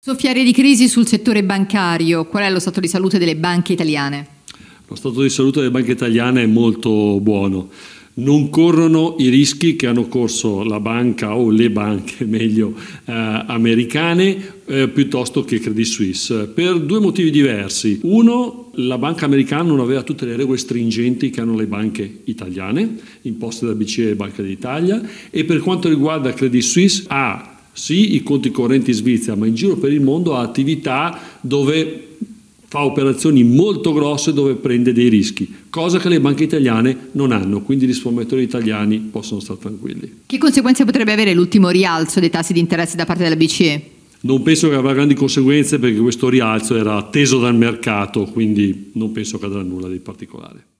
Soffiare di crisi sul settore bancario, qual è lo stato di salute delle banche italiane? Lo stato di salute delle banche italiane è molto buono. Non corrono i rischi che hanno corso la banca o le banche, meglio, americane piuttosto che Credit Suisse, per due motivi diversi. Uno, la banca americana non aveva tutte le regole stringenti che hanno le banche italiane, imposte da BCE e Banca d'Italia, e per quanto riguarda Credit Suisse ha sì i conti correnti in Svizzera, ma in giro per il mondo ha attività dove fa operazioni molto grosse, dove prende dei rischi, cosa che le banche italiane non hanno, quindi i risparmiatori italiani possono stare tranquilli. Che conseguenze potrebbe avere l'ultimo rialzo dei tassi di interesse da parte della BCE? Non penso che avrà grandi conseguenze perché questo rialzo era atteso dal mercato, quindi non penso che avrà nulla di particolare.